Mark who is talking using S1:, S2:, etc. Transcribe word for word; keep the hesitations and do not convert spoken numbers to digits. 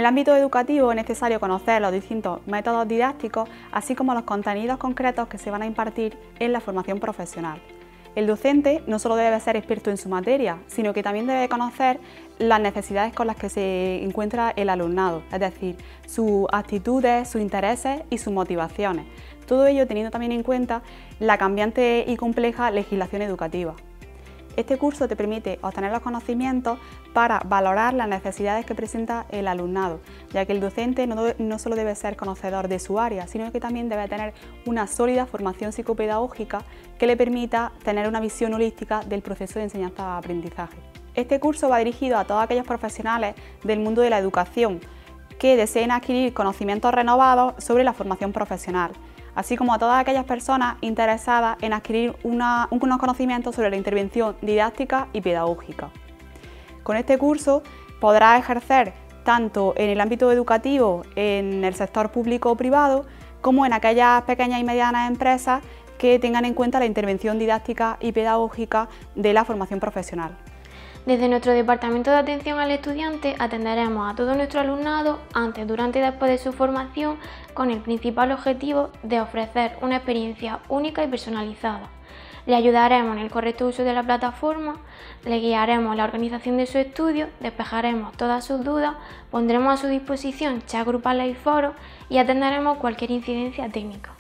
S1: el ámbito educativo es necesario conocer los distintos métodos didácticos, así como los contenidos concretos que se van a impartir en la formación profesional. El docente no solo debe ser experto en su materia, sino que también debe conocer las necesidades con las que se encuentra el alumnado, es decir, sus actitudes, sus intereses y sus motivaciones. Todo ello teniendo también en cuenta la cambiante y compleja legislación educativa. Este curso te permite obtener los conocimientos para valorar las necesidades que presenta el alumnado, ya que el docente no, no solo debe ser conocedor de su área, sino que también debe tener una sólida formación psicopedagógica que le permita tener una visión holística del proceso de enseñanza-aprendizaje. Este curso va dirigido a todos aquellos profesionales del mundo de la educación que deseen adquirir conocimientos renovados sobre la formación profesional, así como a todas aquellas personas interesadas en adquirir una, unos conocimientos sobre la intervención didáctica y pedagógica. Con este curso podrás ejercer tanto en el ámbito educativo, en el sector público o privado, como en aquellas pequeñas y medianas empresas que tengan en cuenta la intervención didáctica y pedagógica de la formación profesional.
S2: Desde nuestro Departamento de Atención al Estudiante atenderemos a todo nuestro alumnado antes, durante y después de su formación con el principal objetivo de ofrecer una experiencia única y personalizada. Le ayudaremos en el correcto uso de la plataforma, le guiaremos en la organización de su estudio, despejaremos todas sus dudas, pondremos a su disposición chats grupales y foros y atenderemos cualquier incidencia técnica.